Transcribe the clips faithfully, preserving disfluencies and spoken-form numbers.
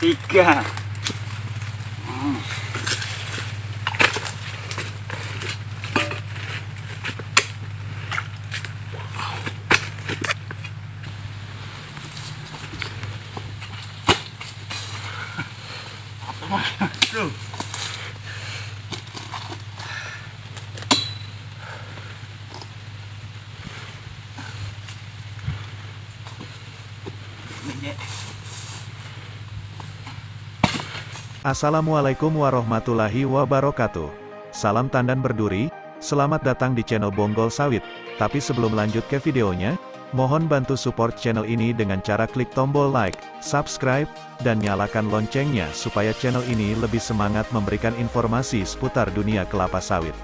tiga. Hmm. Bro. Assalamualaikum warahmatullahi wabarakatuh. Salam tandan berduri, selamat datang di channel Bonggol Sawit. Tapi sebelum lanjut ke videonya, mohon bantu support channel ini dengan cara klik tombol like, subscribe, dan nyalakan loncengnya supaya channel ini lebih semangat memberikan informasi seputar dunia kelapa sawit.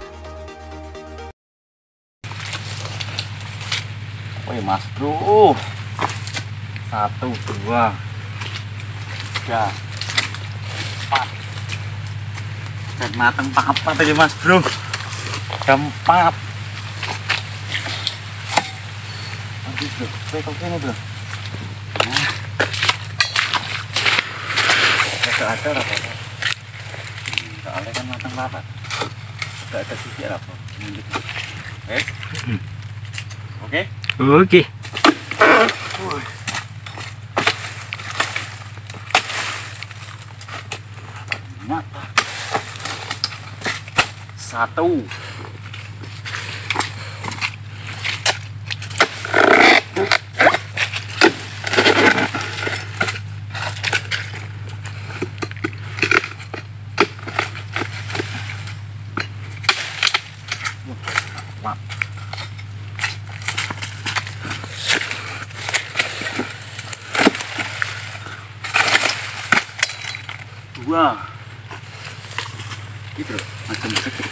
Woi mas bro, satu, dua, tiga, empat, dan mateng papat aja mas bro, keempat. Habis bro, kok ini bro. Gak ada apa? Soalnya kan mateng papat, gak ada sisi apa. Eh, oke? Oke. Mata satu, dua, gitu macam segitu.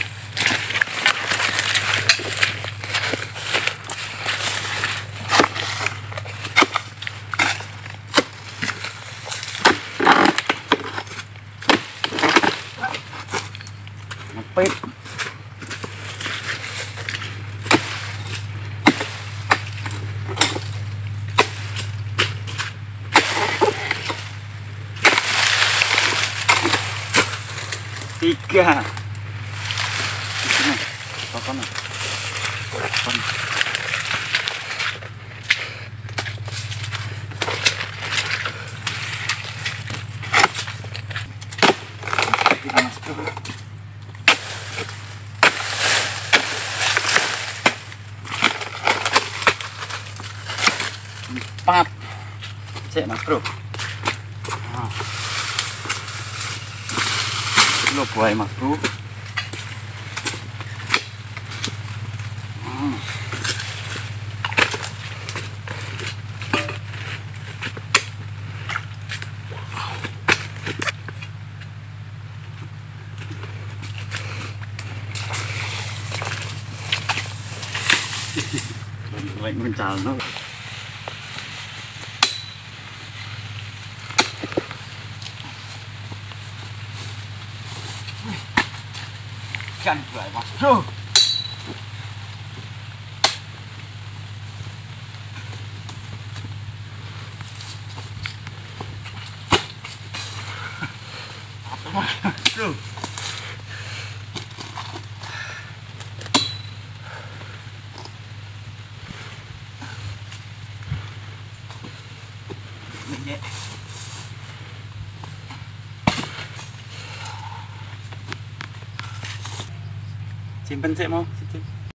Ngepit. Tiga. Sini, pokoknya. Pokoknya. Kita masuk. Empat. Cek mas bro. Ah. Lo buai mas bro. Hmm. Lagi mencal no. Kan buai mas bro. Apa mas bro? Ini simpen sih mau, simpen.